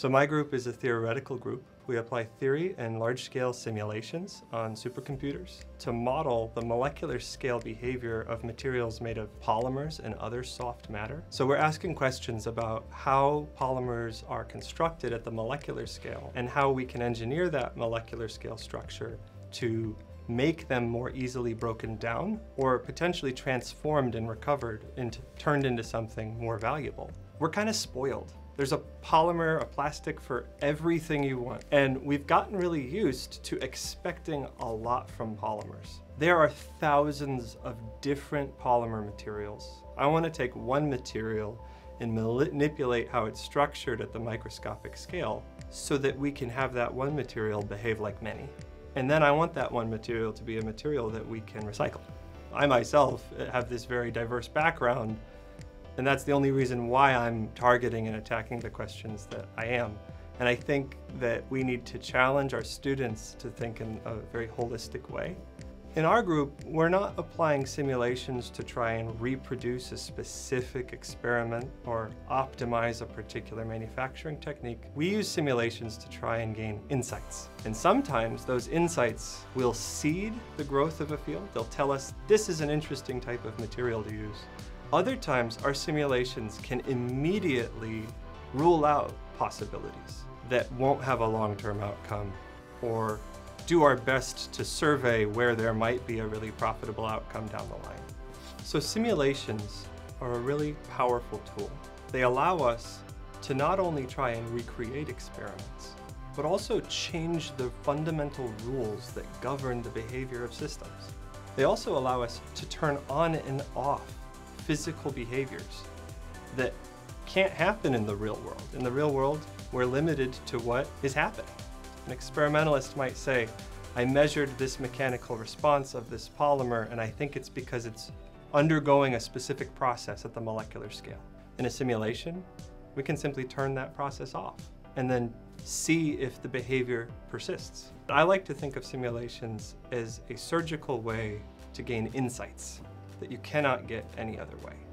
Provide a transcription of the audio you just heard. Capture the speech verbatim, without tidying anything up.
So my group is a theoretical group. We apply theory and large-scale simulations on supercomputers to model the molecular scale behavior of materials made of polymers and other soft matter. So we're asking questions about how polymers are constructed at the molecular scale and how we can engineer that molecular scale structure to make them more easily broken down or potentially transformed and recovered into, turned into something more valuable. We're kind of spoiled. There's a polymer, a plastic for everything you want. And we've gotten really used to expecting a lot from polymers. There are thousands of different polymer materials. I want to take one material and manipulate how it's structured at the microscopic scale so that we can have that one material behave like many. And then I want that one material to be a material that we can recycle. I myself have this very diverse background, and that's the only reason why I'm targeting and attacking the questions that I am. And I think that we need to challenge our students to think in a very holistic way. In our group, we're not applying simulations to try and reproduce a specific experiment or optimize a particular manufacturing technique. We use simulations to try and gain insights. And sometimes those insights will seed the growth of a field. They'll tell us this is an interesting type of material to use. Other times, our simulations can immediately rule out possibilities that won't have a long-term outcome, or do our best to survey where there might be a really profitable outcome down the line. So simulations are a really powerful tool. They allow us to not only try and recreate experiments, but also change the fundamental rules that govern the behavior of systems. They also allow us to turn on and off physical behaviors that can't happen in the real world. In the real world, we're limited to what is happening. An experimentalist might say, I measured this mechanical response of this polymer and I think it's because it's undergoing a specific process at the molecular scale. In a simulation, we can simply turn that process off and then see if the behavior persists. I like to think of simulations as a surgical way to gain insights that you cannot get any other way.